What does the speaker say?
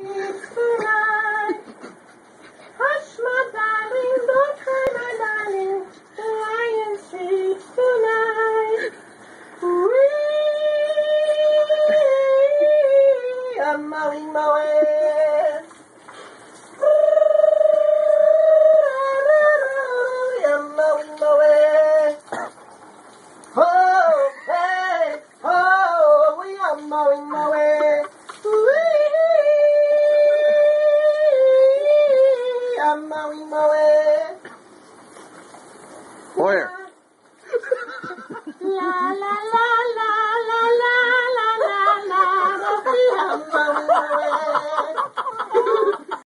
sleep tonight. Hush, my darling, don't cry, my darling, lie and sleep tonight. I'm mowing my way. I'm mowing my way. Oh, hey, oh, we are mowing my way. I'm mowing my way. Where?